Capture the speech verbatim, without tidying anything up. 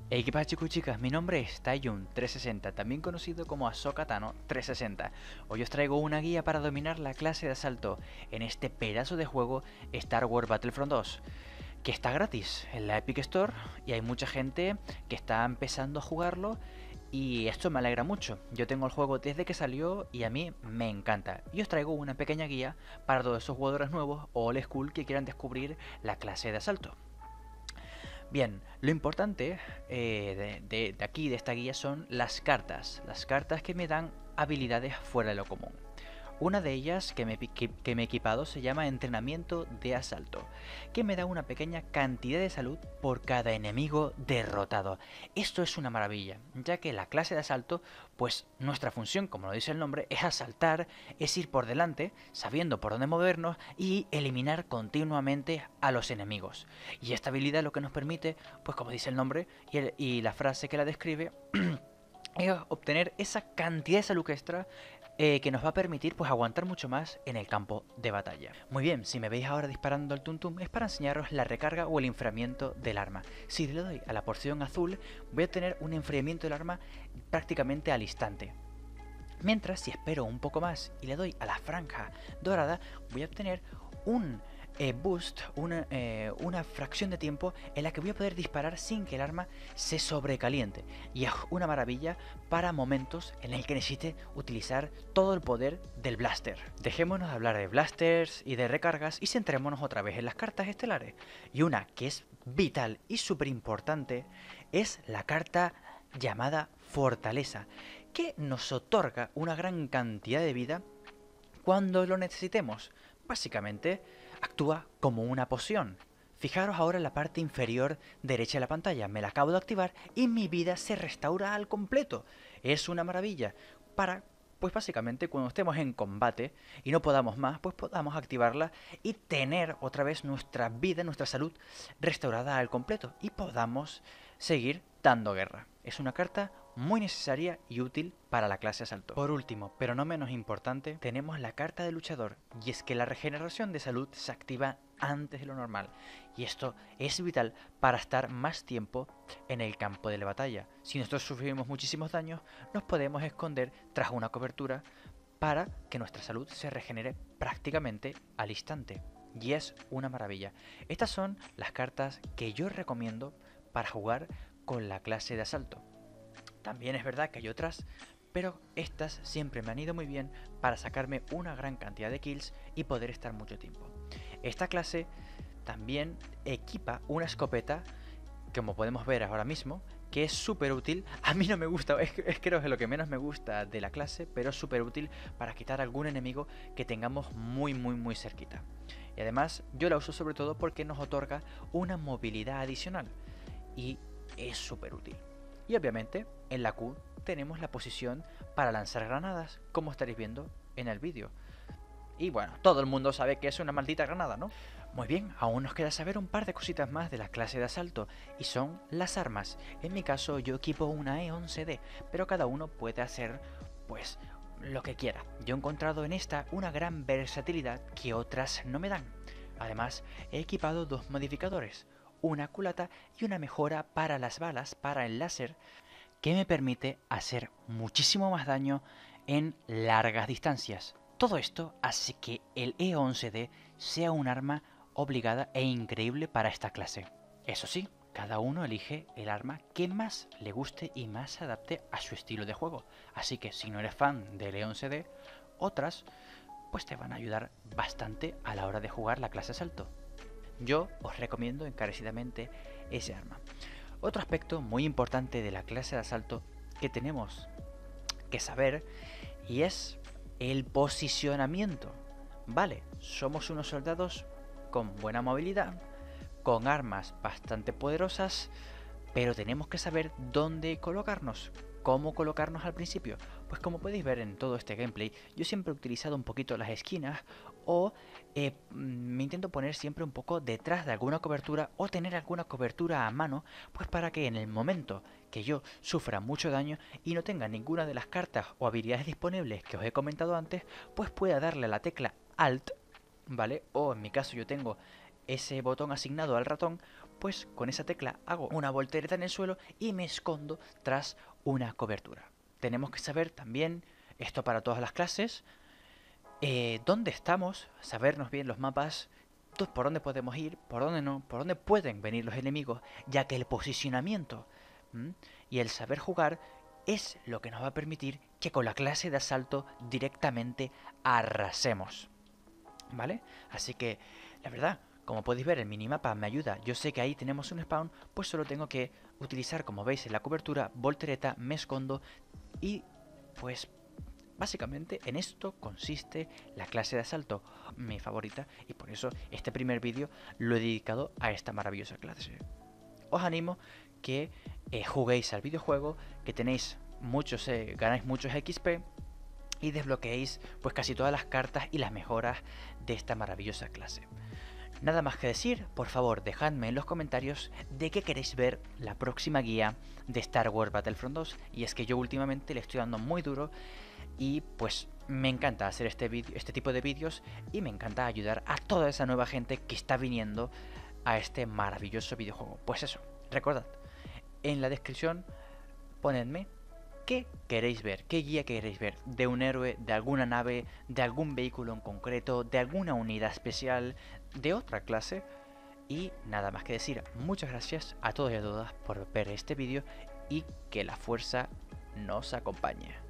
Hey, ¿qué pasa, chicos y chicas? Mi nombre es Taiyun trescientos sesenta, también conocido como Ahsoka Tano trescientos sesenta. Hoy os traigo una guía para dominar la clase de asalto en este pedazo de juego Star Wars Battlefront dos, que está gratis en la Epic Store y hay mucha gente que está empezando a jugarlo y esto me alegra mucho. Yo tengo el juego desde que salió y a mí me encanta. Y os traigo una pequeña guía para todos esos jugadores nuevos o old school que quieran descubrir la clase de asalto. Bien, lo importante eh, de, de, de aquí, de esta guía, son las cartas. Las cartas que me dan habilidades fuera de lo común. Una de ellas que me, que, que me he equipado se llama Entrenamiento de Asalto, que me da una pequeña cantidad de salud por cada enemigo derrotado. Esto es una maravilla, ya que la clase de asalto, pues nuestra función, como lo dice el nombre, es asaltar, es ir por delante, sabiendo por dónde movernos y eliminar continuamente a los enemigos. Y esta habilidad lo que nos permite, pues como dice el nombre y, el, y la frase que la describe, es obtener esa cantidad de salud extra eh, que nos va a permitir pues aguantar mucho más en el campo de batalla. Muy bien, si me veis ahora disparando el tuntum es para enseñaros la recarga o el enfriamiento del arma. Si le doy a la porción azul voy a tener un enfriamiento del arma prácticamente al instante. Mientras si espero un poco más y le doy a la franja dorada voy a obtener un eh, boost, una, eh, una fracción de tiempo en la que voy a poder disparar sin que el arma se sobrecaliente. Y es una maravilla para momentos en el que necesite utilizar todo el poder del blaster. Dejémonos de hablar de blasters y de recargas y centrémonos otra vez en las cartas estelares. Y una que es vital y súper importante es la carta llamada Fortaleza, que nos otorga una gran cantidad de vida cuando lo necesitemos. Básicamente, actúa como una poción. Fijaros ahora en la parte inferior derecha de la pantalla. Me la acabo de activar y mi vida se restaura al completo. Es una maravilla para, pues básicamente, cuando estemos en combate y no podamos más, pues podamos activarla y tener otra vez nuestra vida, nuestra salud restaurada al completo y podamos seguir dando guerra. Es una carta muy necesaria y útil para la clase asalto. Por último, pero no menos importante, tenemos la carta de luchador, y es que la regeneración de salud se activa antes de lo normal, y esto es vital para estar más tiempo en el campo de la batalla. Si nosotros sufrimos muchísimos daños, nos podemos esconder tras una cobertura para que nuestra salud se regenere prácticamente al instante, y es una maravilla. Estas son las cartas que yo recomiendo para jugar con la clase de asalto. También es verdad que hay otras, pero estas siempre me han ido muy bien para sacarme una gran cantidad de kills y poder estar mucho tiempo. Esta clase también equipa una escopeta, como podemos ver ahora mismo, que es súper útil. A mí no me gusta, es, es creo que es lo que menos me gusta de la clase, pero es súper útil para quitar algún enemigo que tengamos muy muy muy cerquita. Y además yo la uso sobre todo porque nos otorga una movilidad adicional y es súper útil. Y obviamente en la Q tenemos la posición para lanzar granadas, como estaréis viendo en el vídeo. Y bueno, todo el mundo sabe que es una maldita granada, ¿no? Muy bien, aún nos queda saber un par de cositas más de la clase de asalto, y son las armas. En mi caso yo equipo una E once D, pero cada uno puede hacer, pues, lo que quiera. Yo he encontrado en esta una gran versatilidad que otras no me dan. Además, he equipado dos modificadores, una culata y una mejora para las balas, para el láser, que me permite hacer muchísimo más daño en largas distancias. Todo esto hace que el E once D sea un arma obligada e increíble para esta clase. Eso sí, cada uno elige el arma que más le guste y más se adapte a su estilo de juego. Así que si no eres fan del E once D, otras pues te van a ayudar bastante a la hora de jugar la clase asalto. Yo os recomiendo encarecidamente ese arma. Otro aspecto muy importante de la clase de asalto que tenemos que saber y es el posicionamiento. Vale, somos unos soldados con buena movilidad, con armas bastante poderosas, pero tenemos que saber dónde colocarnos. ¿Cómo colocarnos al principio? Pues como podéis ver en todo este gameplay, yo siempre he utilizado un poquito las esquinas o eh, me intento poner siempre un poco detrás de alguna cobertura o tener alguna cobertura a mano, pues para que en el momento que yo sufra mucho daño y no tenga ninguna de las cartas o habilidades disponibles que os he comentado antes, pues pueda darle a la tecla Alt, ¿vale? O en mi caso yo tengo ese botón asignado al ratón, pues con esa tecla hago una voltereta en el suelo y me escondo tras una cobertura. Tenemos que saber también, esto para todas las clases, eh, dónde estamos, sabernos bien los mapas, por dónde podemos ir, por dónde no, por dónde pueden venir los enemigos, ya que el posicionamiento ¿m? y el saber jugar es lo que nos va a permitir que con la clase de asalto directamente arrasemos. ¿Vale? Así que, la verdad, como podéis ver, el minimapa me ayuda. Yo sé que ahí tenemos un spawn, pues solo tengo que utilizar, como veis en la cobertura, voltereta, me escondo y pues básicamente en esto consiste la clase de asalto, mi favorita, y por eso este primer vídeo lo he dedicado a esta maravillosa clase. Os animo que eh, juguéis al videojuego, que tenéis muchos, eh, ganáis muchos X P y desbloqueéis pues casi todas las cartas y las mejoras de esta maravillosa clase. Nada más que decir, por favor dejadme en los comentarios de qué queréis ver la próxima guía de Star Wars Battlefront dos, y es que yo últimamente le estoy dando muy duro y pues me encanta hacer este, este tipo de vídeos y me encanta ayudar a toda esa nueva gente que está viniendo a este maravilloso videojuego. Pues eso, recordad, en la descripción ponedme qué queréis ver, qué guía queréis ver de un héroe, de alguna nave, de algún vehículo en concreto, de alguna unidad especial, de otra clase. Y nada más que decir, muchas gracias a todos y a todas por ver este vídeo y que la fuerza nos acompañe.